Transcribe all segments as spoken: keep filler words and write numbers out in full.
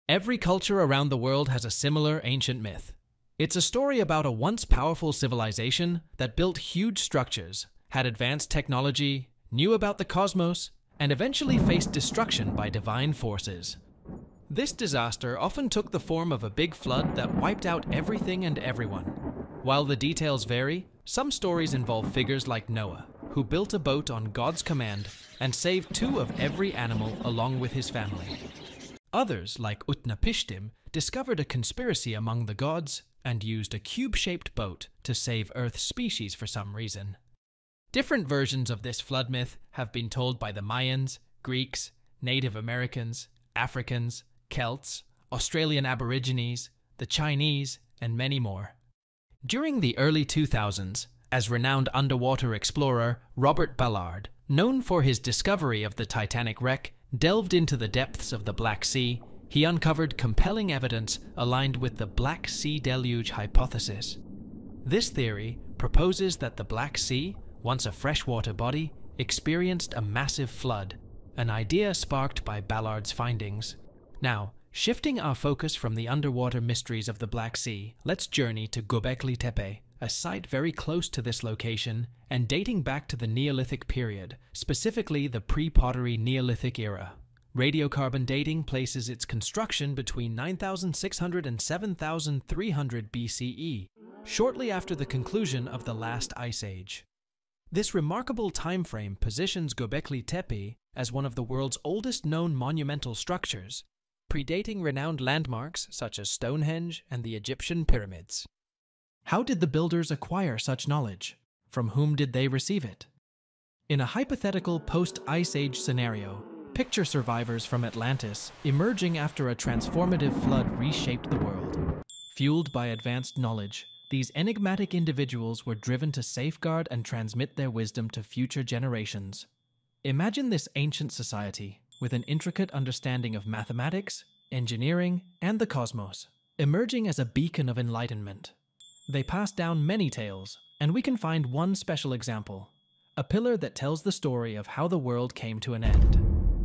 Every culture around the world has a similar ancient myth. It's a story about a once powerful civilization that built huge structures, had advanced technology, knew about the cosmos, and eventually faced destruction by divine forces. This disaster often took the form of a big flood that wiped out everything and everyone. While the details vary, some stories involve figures like Noah, who built a boat on God's command and saved two of every animal along with his family. Others, like Utnapishtim, discovered a conspiracy among the gods and used a cube-shaped boat to save Earth's species for some reason. Different versions of this flood myth have been told by the Mayans, Greeks, Native Americans, Africans, Celts, Australian Aborigines, the Chinese, and many more. During the early two thousands, as renowned underwater explorer Robert Ballard, known for his discovery of the Titanic wreck, delved into the depths of the Black Sea, he uncovered compelling evidence aligned with the Black Sea Deluge hypothesis. This theory proposes that the Black Sea, once a freshwater body, experienced a massive flood, an idea sparked by Ballard's findings. Now, shifting our focus from the underwater mysteries of the Black Sea, let's journey to Göbekli Tepe, a site very close to this location and dating back to the Neolithic period, specifically the pre-pottery Neolithic era. Radiocarbon dating places its construction between nine thousand six hundred and seven thousand three hundred B C E, shortly after the conclusion of the last ice age. This remarkable time frame positions Göbekli Tepe as one of the world's oldest known monumental structures, predating renowned landmarks such as Stonehenge and the Egyptian pyramids. How did the builders acquire such knowledge? From whom did they receive it? In a hypothetical post-Ice Age scenario, picture survivors from Atlantis emerging after a transformative flood reshaped the world. Fueled by advanced knowledge, these enigmatic individuals were driven to safeguard and transmit their wisdom to future generations. Imagine this ancient society with an intricate understanding of mathematics, engineering, and the cosmos, emerging as a beacon of enlightenment. They pass down many tales, and we can find one special example, a pillar that tells the story of how the world came to an end.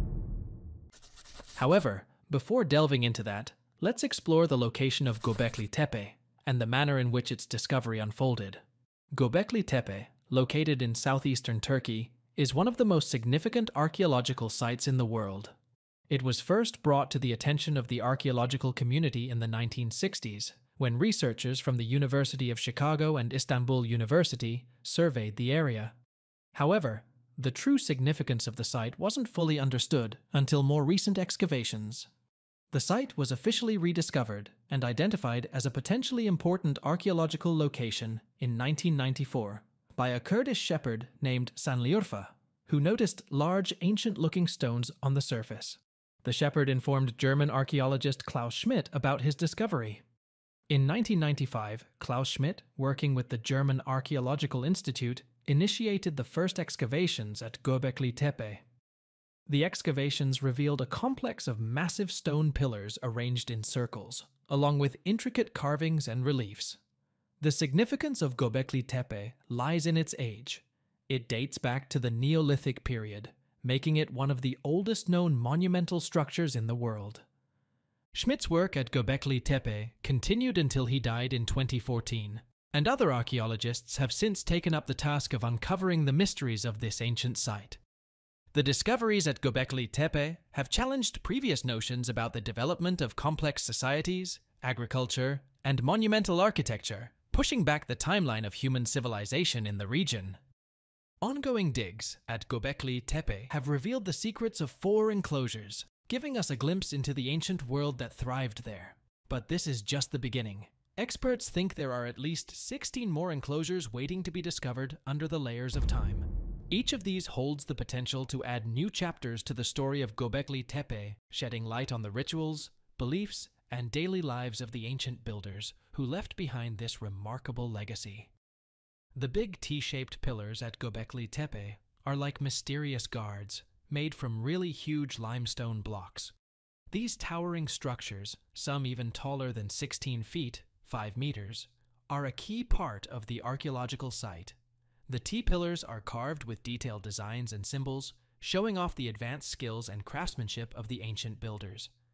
However, before delving into that, let's explore the location of Göbekli Tepe and the manner in which its discovery unfolded. Göbekli Tepe, located in southeastern Turkey, is one of the most significant archaeological sites in the world. It was first brought to the attention of the archaeological community in the nineteen sixties, when researchers from the University of Chicago and Istanbul University surveyed the area. However, the true significance of the site wasn't fully understood until more recent excavations. The site was officially rediscovered and identified as a potentially important archaeological location in nineteen ninety-four by a Kurdish shepherd named Sanliurfa, who noticed large ancient-looking stones on the surface. The shepherd informed German archaeologist Klaus Schmidt about his discovery. In nineteen ninety-five, Klaus Schmidt, working with the German Archaeological Institute, initiated the first excavations at Göbekli Tepe. The excavations revealed a complex of massive stone pillars arranged in circles, along with intricate carvings and reliefs. The significance of Göbekli Tepe lies in its age. It dates back to the Neolithic period, making it one of the oldest known monumental structures in the world. Schmidt's work at Göbekli Tepe continued until he died in twenty fourteen, and other archaeologists have since taken up the task of uncovering the mysteries of this ancient site. The discoveries at Göbekli Tepe have challenged previous notions about the development of complex societies, agriculture, and monumental architecture, pushing back the timeline of human civilization in the region. Ongoing digs at Göbekli Tepe have revealed the secrets of four enclosures, giving us a glimpse into the ancient world that thrived there. But this is just the beginning. Experts think there are at least sixteen more enclosures waiting to be discovered under the layers of time. Each of these holds the potential to add new chapters to the story of Göbekli Tepe, shedding light on the rituals, beliefs, and daily lives of the ancient builders who left behind this remarkable legacy. The big T-shaped pillars at Göbekli Tepe are like mysterious guards, made from really huge limestone blocks. These towering structures, some even taller than sixteen feet, five meters, are a key part of the archaeological site. The T-pillars are carved with detailed designs and symbols, showing off the advanced skills and craftsmanship of the ancient builders.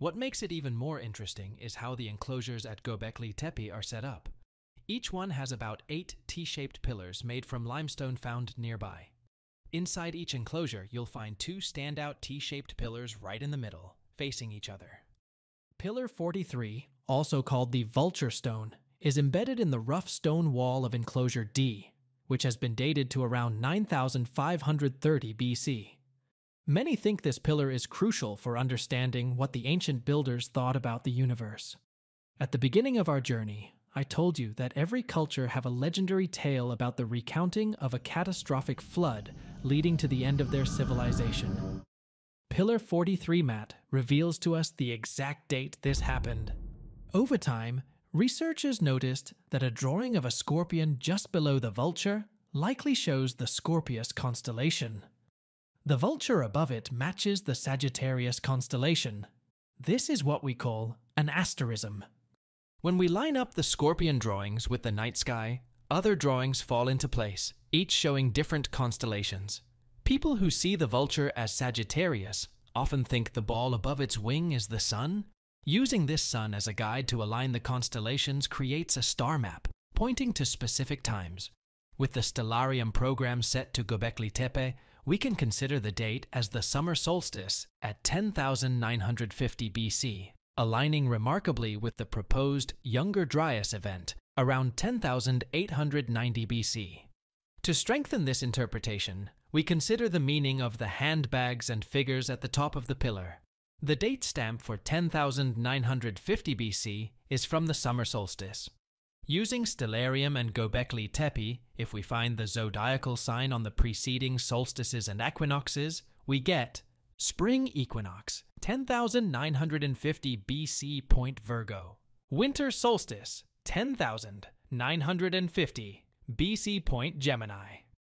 What makes it even more interesting is how the enclosures at Göbekli Tepe are set up. Each one has about eight T-shaped pillars made from limestone found nearby. Inside each enclosure, you'll find two standout T-shaped pillars right in the middle, facing each other. Pillar forty-three, also called the vulture stone, is embedded in the rough stone wall of enclosure D, which has been dated to around nine thousand five hundred thirty B C. Many think this pillar is crucial for understanding what the ancient builders thought about the universe. At the beginning of our journey, I told you that every culture have a legendary tale about the recounting of a catastrophic flood leading to the end of their civilization. Pillar forty-three mat reveals to us the exact date this happened. Over time, researchers noticed that a drawing of a scorpion just below the vulture likely shows the Scorpius constellation. The vulture above it matches the Sagittarius constellation. This is what we call an asterism. When we line up the scorpion drawings with the night sky, other drawings fall into place, each showing different constellations. People who see the vulture as Sagittarius often think the ball above its wing is the sun. Using this sun as a guide to align the constellations creates a star map, pointing to specific times. With the stellarium program set to Göbekli Tepe, we can consider the date as the summer solstice at ten thousand nine hundred fifty B C. Aligning remarkably with the proposed Younger Dryas event around ten thousand eight hundred ninety B C. To strengthen this interpretation, we consider the meaning of the handbags and figures at the top of the pillar. The date stamp for ten thousand nine hundred fifty B C is from the summer solstice. Using stellarium and Göbekli Tepe, if we find the zodiacal sign on the preceding solstices and equinoxes, we get Spring equinox, ten thousand nine hundred fifty B C point Virgo. Winter solstice, ten thousand nine hundred fifty B C point Gemini.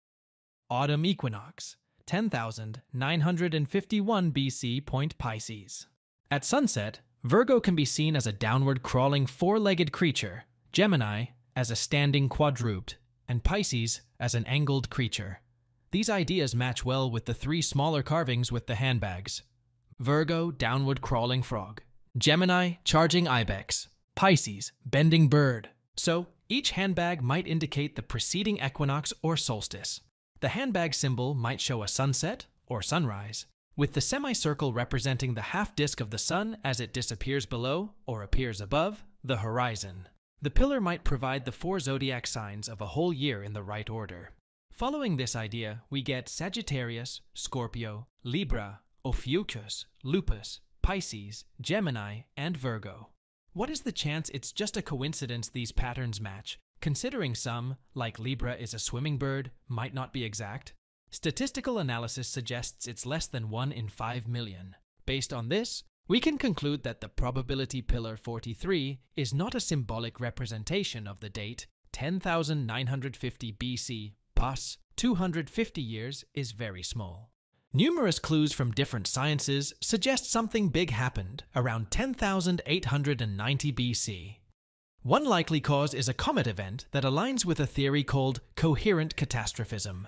Autumn equinox, ten thousand nine hundred fifty-one B C point Pisces. At sunset, Virgo can be seen as a downward crawling four-legged creature, Gemini as a standing quadruped, and Pisces as an angled creature. These ideas match well with the three smaller carvings with the handbags. Virgo, downward crawling frog. Gemini, charging ibex. Pisces, bending bird. So, each handbag might indicate the preceding equinox or solstice. The handbag symbol might show a sunset or sunrise, with the semicircle representing the half disk of the sun as it disappears below or appears above the horizon. The pillar might provide the four zodiac signs of a whole year in the right order. Following this idea, we get Sagittarius, Scorpio, Libra, Ophiuchus, Lupus, Pisces, Gemini, and Virgo. What is the chance it's just a coincidence these patterns match, considering some, like Libra is a swimming bird, might not be exact? Statistical analysis suggests it's less than one in five million. Based on this, we can conclude that the probability pillar forty-three is not a symbolic representation of the date ten thousand nine hundred fifty B C, plus two hundred fifty years is very small. Numerous clues from different sciences suggest something big happened around ten thousand eight hundred ninety B C. One likely cause is a comet event that aligns with a theory called coherent catastrophism.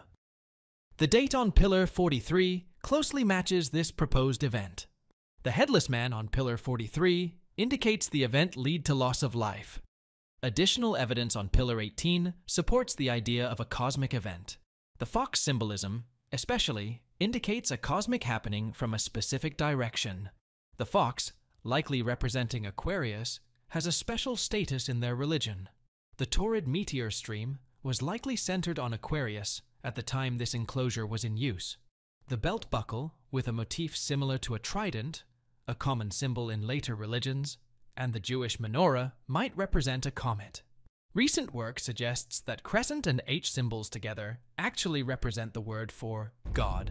The date on pillar forty-three closely matches this proposed event. The headless man on pillar forty-three indicates the event lead to loss of life. Additional evidence on pillar eighteen supports the idea of a cosmic event. The fox symbolism, especially, indicates a cosmic happening from a specific direction. The fox, likely representing Aquarius, has a special status in their religion. The torrid meteor stream was likely centered on Aquarius at the time this enclosure was in use. The belt buckle, with a motif similar to a trident, a common symbol in later religions, and the Jewish menorah might represent a comet. Recent work suggests that crescent and H symbols together actually represent the word for God.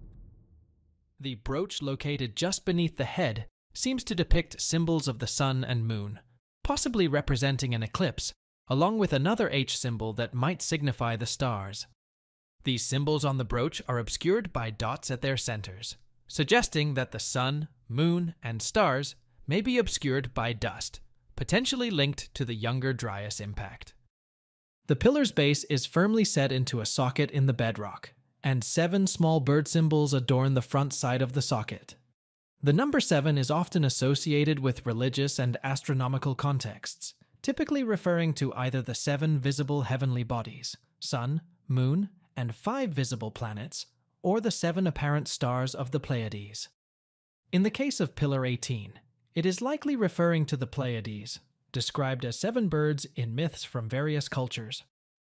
The brooch located just beneath the head seems to depict symbols of the sun and moon, possibly representing an eclipse, along with another H symbol that might signify the stars. These symbols on the brooch are obscured by dots at their centers, suggesting that the sun, moon, and stars may be obscured by dust, potentially linked to the Younger Dryas impact. The pillar's base is firmly set into a socket in the bedrock, and seven small bird symbols adorn the front side of the socket. The number seven is often associated with religious and astronomical contexts, typically referring to either the seven visible heavenly bodies, Sun, Moon, and five visible planets, or the seven apparent stars of the Pleiades. In the case of Pillar eighteen, it is likely referring to the Pleiades, described as seven birds in myths from various cultures.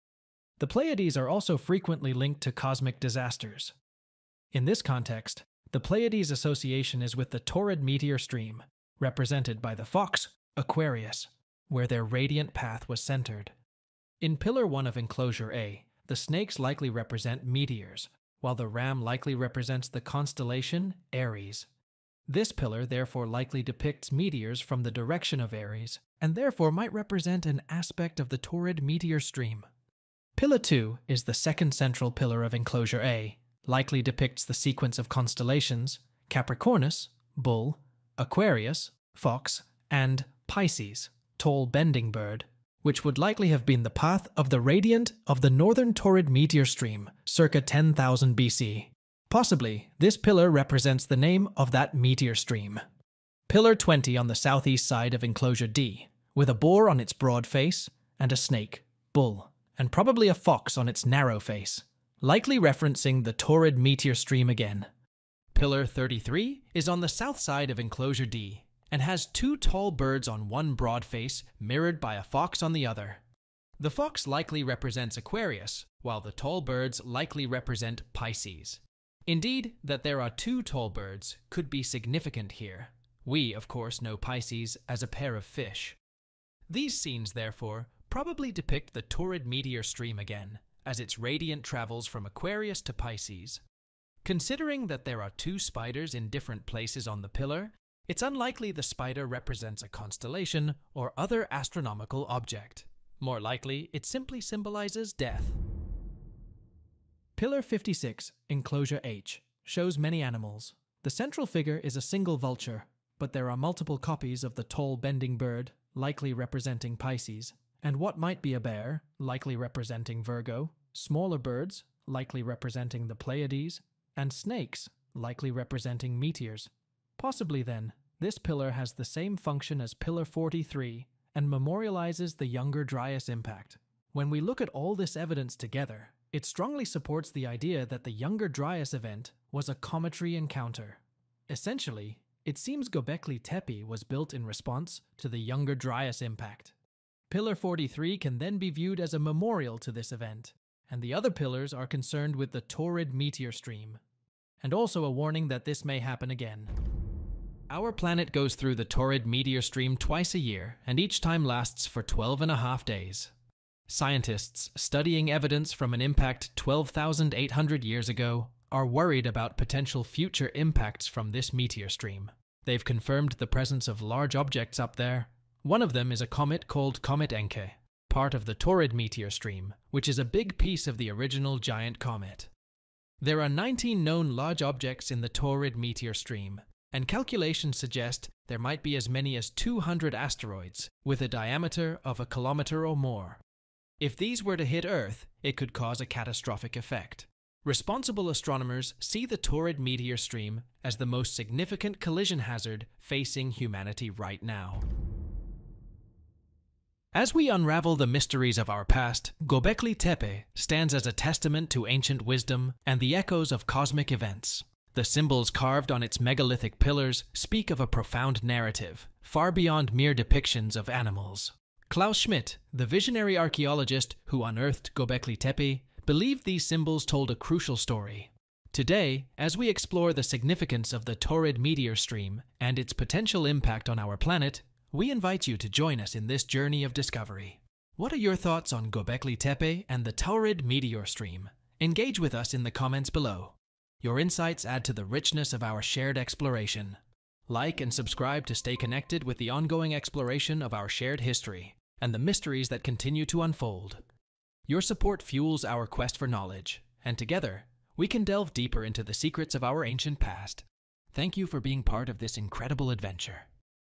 The Pleiades are also frequently linked to cosmic disasters. In this context, the Pleiades association is with the Taurid meteor stream, represented by the fox, Aquarius, where their radiant path was centered. In Pillar one of Enclosure A, the snakes likely represent meteors, while the ram likely represents the constellation Aries. This pillar therefore likely depicts meteors from the direction of Aries, and therefore might represent an aspect of the Taurid meteor stream. Pillar two is the second central pillar of Enclosure A, likely depicts the sequence of constellations Capricornus, bull, Aquarius, fox, and Pisces, tall bending bird, which would likely have been the path of the radiant of the northern Taurid meteor stream circa ten thousand B C. Possibly, this pillar represents the name of that meteor stream. Pillar twenty on the southeast side of Enclosure D, with a boar on its broad face and a snake, bull, and probably a fox on its narrow face, likely referencing the Taurid meteor stream again. Pillar thirty-three is on the south side of Enclosure D, and has two tall birds on one broad face mirrored by a fox on the other. The fox likely represents Aquarius, while the tall birds likely represent Pisces. Indeed, that there are two tall birds could be significant here. We, of course, know Pisces as a pair of fish. These scenes, therefore, probably depict the Taurid meteor stream again, as its radiant travels from Aquarius to Pisces. Considering that there are two spiders in different places on the pillar, it's unlikely the spider represents a constellation or other astronomical object. More likely, it simply symbolizes death. Pillar fifty-six, Enclosure H, shows many animals. The central figure is a single vulture, but there are multiple copies of the tall bending bird, likely representing Pisces, and what might be a bear, likely representing Virgo, smaller birds, likely representing the Pleiades, and snakes, likely representing meteors. Possibly then, this pillar has the same function as Pillar forty-three and memorializes the Younger Dryas impact. When we look at all this evidence together, it strongly supports the idea that the Younger Dryas event was a cometary encounter. Essentially, it seems Göbekli Tepe was built in response to the Younger Dryas impact. Pillar forty-three can then be viewed as a memorial to this event, and the other pillars are concerned with the Taurid meteor stream, and also a warning that this may happen again. Our planet goes through the Taurid meteor stream twice a year, and each time lasts for twelve and a half days. Scientists studying evidence from an impact twelve thousand eight hundred years ago are worried about potential future impacts from this meteor stream. They've confirmed the presence of large objects up there. One of them is a comet called Comet Encke, part of the Taurid meteor stream, which is a big piece of the original giant comet. There are nineteen known large objects in the Taurid meteor stream, and calculations suggest there might be as many as two hundred asteroids with a diameter of a kilometer or more. If these were to hit Earth, it could cause a catastrophic effect. Responsible astronomers see the Taurid meteor stream as the most significant collision hazard facing humanity right now. As we unravel the mysteries of our past, Göbekli Tepe stands as a testament to ancient wisdom and the echoes of cosmic events. The symbols carved on its megalithic pillars speak of a profound narrative, far beyond mere depictions of animals. Klaus Schmidt, the visionary archaeologist who unearthed Göbekli Tepe, believed these symbols told a crucial story. Today, as we explore the significance of the Taurid meteor stream and its potential impact on our planet, we invite you to join us in this journey of discovery. What are your thoughts on Göbekli Tepe and the Taurid meteor stream? Engage with us in the comments below. Your insights add to the richness of our shared exploration. Like and subscribe to stay connected with the ongoing exploration of our shared history and the mysteries that continue to unfold. Your support fuels our quest for knowledge, and together, we can delve deeper into the secrets of our ancient past. Thank you for being part of this incredible adventure.